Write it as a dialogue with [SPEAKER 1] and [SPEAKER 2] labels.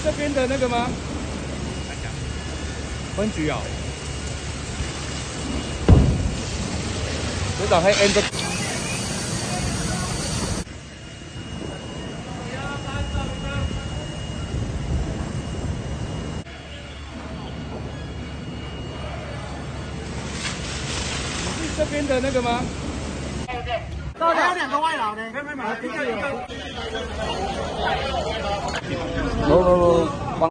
[SPEAKER 1] 这边的那个吗？分局啊。组长还 N 个。你是这边的那个吗？
[SPEAKER 2] 还有2个外劳呢。
[SPEAKER 1] 没有。